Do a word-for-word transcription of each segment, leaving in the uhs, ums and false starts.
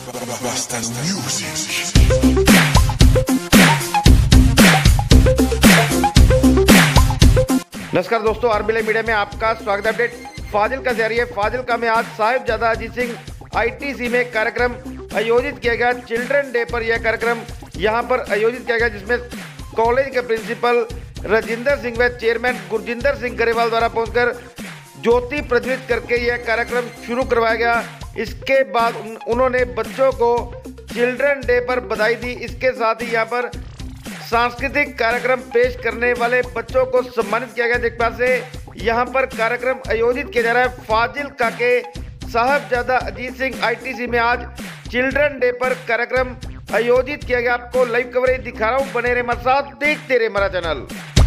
Rastas Music। नमस्कार दोस्तों, RBL media में आपका स्वागत है। अपडेट फाजिल का जारी है। फाजिल का में आज साहिबजादा अजीत सिंह आईटीसी में कार्यक्रम आयोजित किया गया। चिल्ड्रन डे पर यह कार्यक्रम यहां पर आयोजित किया गया, जिसमें कॉलेज के प्रिंसिपल राजिंदर सिंह व चेयरमैन गुरजिंदर सिंह गरेवाल द्वारा पहुंचकर ज्योति प्रज्वलित करके यह कार्यक्रम शुरू करवाया गया। इसके बाद उन, उन्होंने बच्चों को चिल्ड्रन डे पर बधाई दी। इसके साथ ही यहाँ पर सांस्कृतिक कार्यक्रम पेश करने वाले बच्चों को सम्मानित किया गया। जिस प्रकार से यहाँ पर कार्यक्रम आयोजित किया जा रहा है। फाजिल्का के साहिबजादा अजीत सिंह आईटीसी में आज चिल्ड्रन डे पर कार्यक्रम आयोजित किया गया। आपको लाइव कवरेज दिखा रहा हूँ, बने रहे हमारे साथ, देखते रहे हमारा चैनल।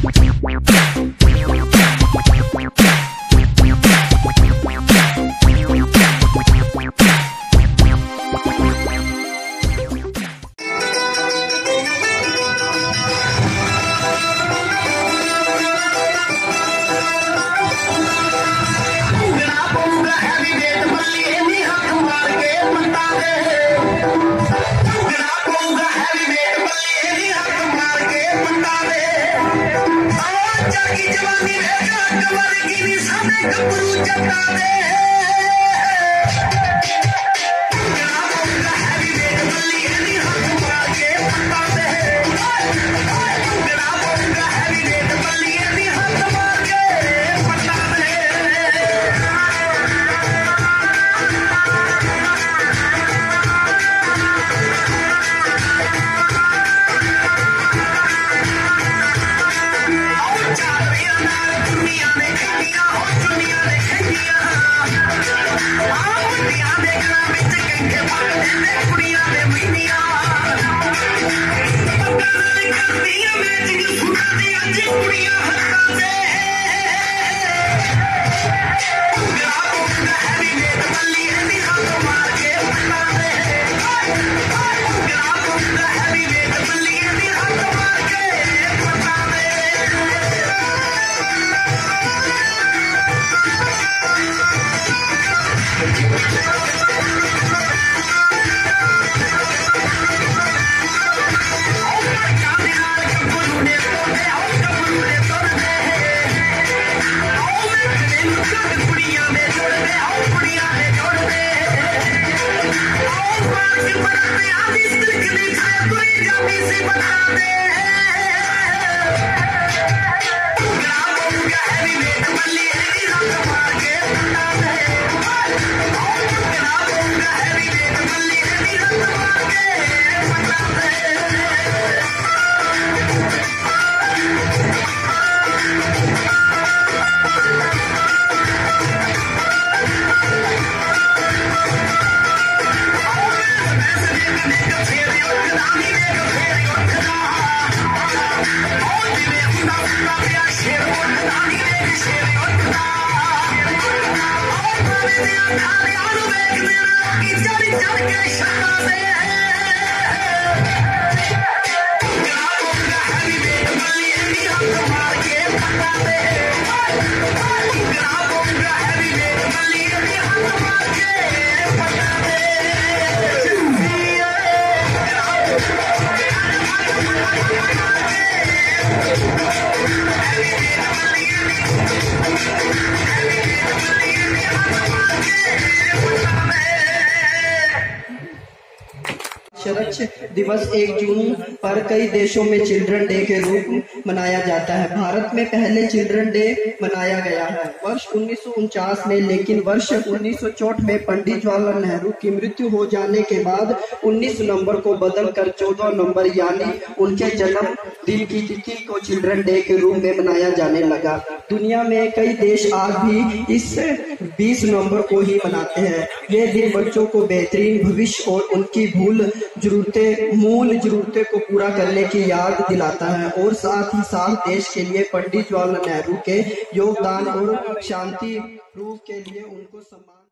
अंतर्राष्ट्रीय दिवस एक जून पर कई देशों में चिल्ड्रन डे के रूप मनाया जाता है। भारत में पहले चिल्ड्रन डे मनाया गया है वर्ष उन्नीस सौ उनचास में, लेकिन वर्ष उन्नीस सौ चौंठ में पंडित जवाहरलाल नेहरू की मृत्यु हो जाने के बाद उन्नीस नवंबर को बदलकर चौदह नवंबर यानी उनके जन्म दिन की तिथि को चिल्ड्रन डे के रूप में मनाया जाने लगा। दुनिया में कई देश आज भी इस बीस नवंबर को ही मनाते हैं। ये दिन बच्चों को बेहतरीन भविष्य और उनकी भूल जरूरतें मूल जरूरतें को पूरा करने की याद दिलाता है और साथ ही साथ देश के लिए पंडित जवाहरलाल नेहरू के योगदान और शांति रूप के लिए उनको सम्मान